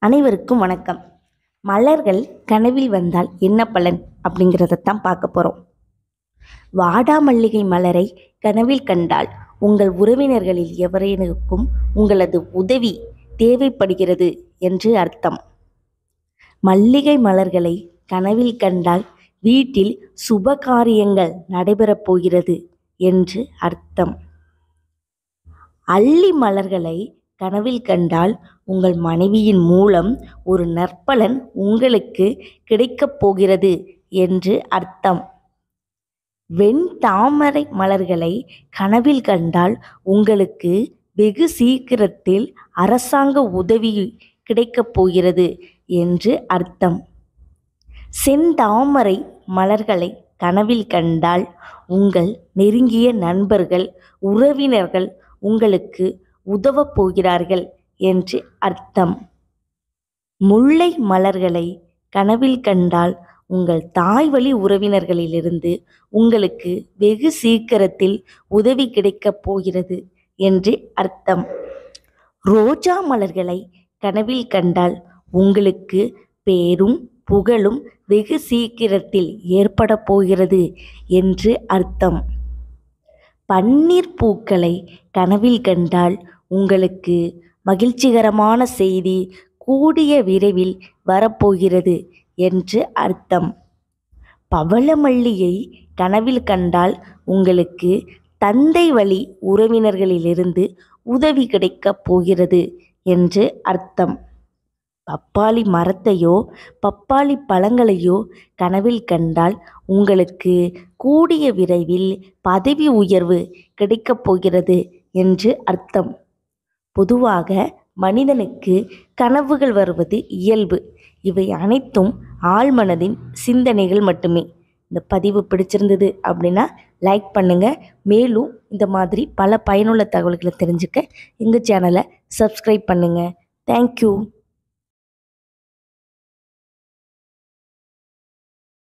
அனைவருக்கும் வணக்கம். மலர்கள் கனவில் வந்தால் என்ன பலன் அப்படிங்கிறதான் பார்க்க போகிறோம். வாடா மல்லிகை மலரை கனவில் கண்டால் உங்கள் உறவினர்களில் எவரேனுக்கும் உங்களது உதவி தேவைப்படுகிறது என்று அர்த்தம். மல்லிகை மலர்களை கனவில் கண்டால் வீட்டில் சுப காரியங்கள் நடைபெறப் போகிறது என்று அர்த்தம். அல்லி மலர்களை கனவில் கண்டால் உங்கள் மனைவியின் மூலம் ஒரு நற்பலன் உங்களுக்கு கிடைக்கப் போகிறது என்று அர்த்தம். வெண்தாமரை மலர்களை கனவில் கண்டால் உங்களுக்கு வெகு சீக்கிரத்தில் அரசாங்க உதவி கிடைக்கப் போகிறது என்று அர்த்தம். செந்தாமரை மலர்களை கனவில் கண்டால் உங்கள் நெருங்கிய நண்பர்கள், உறவினர்கள் உங்களுக்கு உதவப் போகிறார்கள் என்று அர்த்தம். முல்லை மலர்களை கனவில் கண்டால் உங்கள் தாய் வழி உறவினர்களிலிருந்து உங்களுக்கு வெகு சீக்கிரத்தில் உதவி கிடைக்கப் போகிறது என்று அர்த்தம். ரோஜா மலர்களை கனவில் கண்டால் உங்களுக்கு பேரும் புகழும் வெகு சீக்கிரத்தில் ஏற்பட போகிறது என்று அர்த்தம். பன்னீர் பூக்களை கனவில் கண்டால் உங்களுக்கு மகிழ்ச்சிகரமான செய்தி கூடிய விரைவில் வரப்போகிறது என்று அர்த்தம். பவளமல்லியை கனவில் கண்டால் உங்களுக்கு தந்தை வழி உறவினர்களிலிருந்து உதவி கிடைக்கப் போகிறது என்று அர்த்தம். பப்பாளி மரத்தையோ பப்பாளி பழங்களையோ கனவில் கண்டால் உங்களுக்கு கூடிய விரைவில் பதவி உயர்வு கிடைக்கப் போகிறது என்று அர்த்தம். பொதுவாக மனிதனுக்கு கனவுகள் வருவது இயல்பு. இவை அனைத்தும் ஆழ்மனதின் சிந்தனைகள் மட்டுமே. இந்த பதிவு பிடிச்சிருந்தது அப்படின்னா லைக் பண்ணுங்கள். மேலும் இந்த மாதிரி பல பயனுள்ள தகவல்களை தெரிஞ்சுக்க எங்கள் சேனலை சப்ஸ்கிரைப் பண்ணுங்கள். தேங்க்யூ.